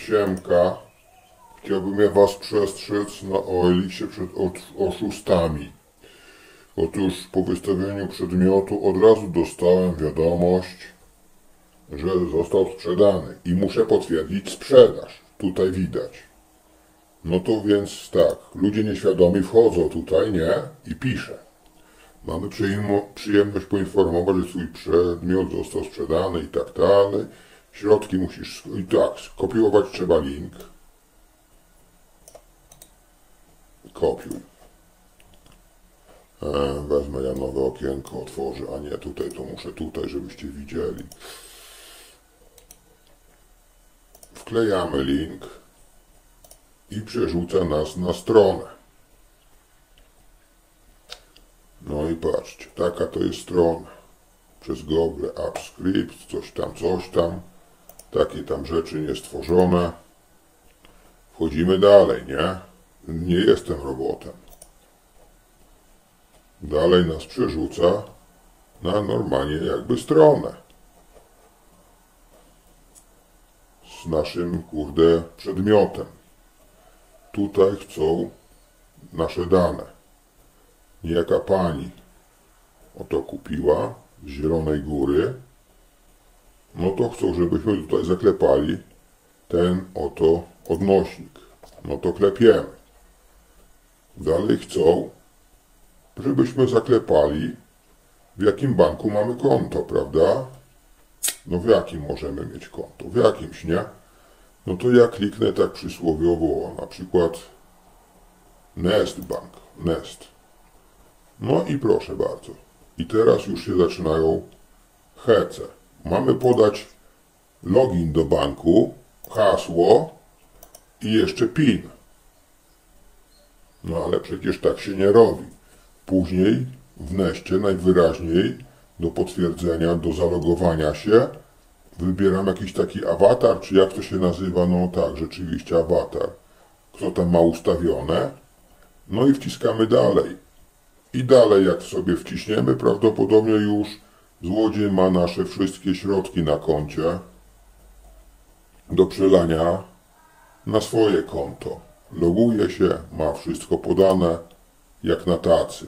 siemka. Chciałbym ja was przestrzec o Eliksie przed oszustami. Otóż po wystawieniu przedmiotu od razu dostałem wiadomość, że został sprzedany i muszę potwierdzić sprzedaż. Tutaj widać. No to więc tak, ludzie nieświadomi wchodzą tutaj, nie? I pisze. Mamy przyjemność poinformować, że twój przedmiot został sprzedany i tak dalej. Środki musisz... I tak, skopiować trzeba link. Kopiuj. Wezmę ja nowe okienko, otworzę, a nie tutaj, to muszę tutaj, żebyście widzieli. Wklejamy link i przerzuca nas na stronę. No i patrzcie, taka to jest strona. Przez Google AppScript, coś tam. Takie tam rzeczy niestworzone. Wchodzimy dalej, nie? Nie jestem robotem. Dalej nas przerzuca na normalnie jakby stronę. Z naszym, kurde, przedmiotem. Tutaj chcą nasze dane. Niejaka pani oto kupiła z Zielonej Góry. No to chcą, żebyśmy tutaj zaklepali ten oto odnośnik. No to klepiemy. Dalej chcą, żebyśmy zaklepali, w jakim banku mamy konto, prawda? No w jakim możemy mieć konto? W jakimś, nie? No to ja kliknę tak przysłowiowo, na przykład Nest Bank, Nest. No i proszę bardzo. I teraz już się zaczynają hece. Mamy podać login do banku, hasło i jeszcze PIN. No ale przecież tak się nie robi. Później w Nestie najwyraźniej do potwierdzenia, do zalogowania się wybieram jakiś taki awatar, czy jak to się nazywa, no tak, rzeczywiście awatar. Kto tam ma ustawione? No i wciskamy dalej. I dalej jak sobie wciśniemy, prawdopodobnie już złodziej ma nasze wszystkie środki na koncie do przelania na swoje konto. Loguje się, ma wszystko podane jak na tacy.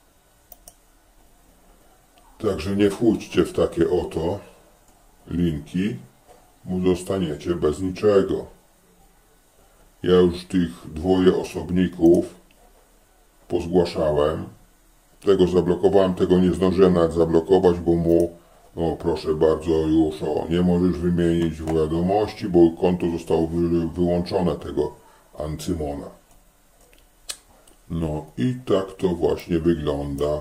Także nie wchódźcie w takie oto linki, bo zostaniecie bez niczego. Ja już tych dwoje osobników pozgłaszałem. Tego zablokowałem, tego nie zdążyłem nawet zablokować, bo mu, no proszę bardzo, już nie możesz wymienić wiadomości, bo konto zostało wyłączone tego Ancymona. No i tak to właśnie wygląda.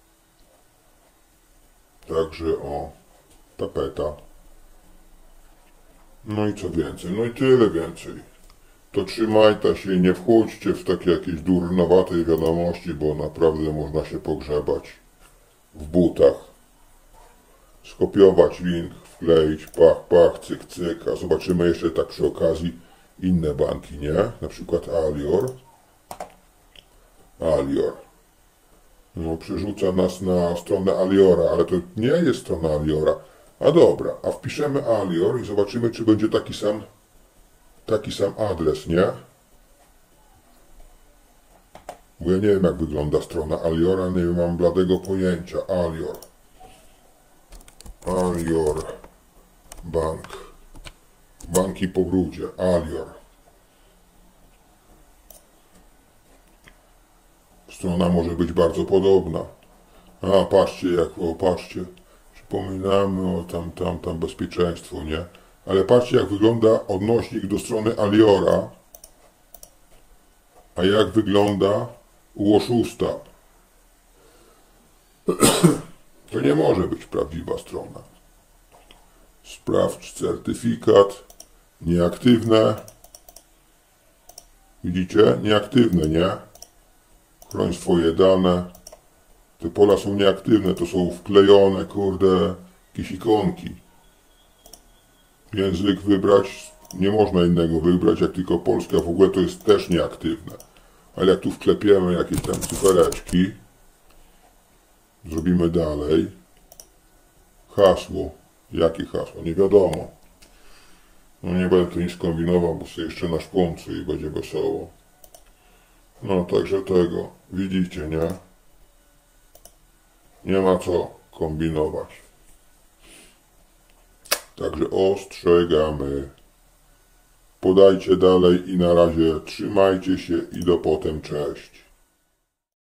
Także o, tapeta. No i co więcej? No i tyle więcej. To trzymajcie się i nie wchódźcie w takie jakieś durnowate wiadomości, bo naprawdę można się pogrzebać w butach. Skopiować link, wkleić, pach, pach, cyk, cyk, a zobaczymy jeszcze tak przy okazji inne banki, nie? Na przykład Alior. Alior. No, przerzuca nas na stronę Aliora, ale to nie jest strona Aliora. A dobra, a wpiszemy Alior i zobaczymy, czy będzie taki sam adres, nie? Bo ja nie wiem, jak wygląda strona Aliora, nie mam bladego pojęcia. Alior. Alior. Bank. Banki po brudzie. Alior. Strona może być bardzo podobna. A, patrzcie, patrzcie. Przypominamy o tam bezpieczeństwo, nie? Ale patrzcie, jak wygląda odnośnik do strony Aliora, a jak wygląda u oszusta. To nie może być prawdziwa strona. Sprawdź certyfikat. Nieaktywne. Widzicie? Nieaktywne, nie? Chroń swoje dane. Te pola są nieaktywne, to są wklejone, kurde, jakieś ikonki. Język wybrać, nie można innego wybrać, jak tylko polski, a w ogóle to jest też nieaktywne. Ale jak tu wklepiemy jakieś tam cyfereczki, zrobimy dalej. Hasło. Jakie hasło? Nie wiadomo. No nie będę tu nic kombinował, bo sobie jeszcze na szponcu i będzie wesoło. No także tego, widzicie, nie? Nie ma co kombinować. Także ostrzegamy. Podajcie dalej i na razie trzymajcie się i do potem, cześć.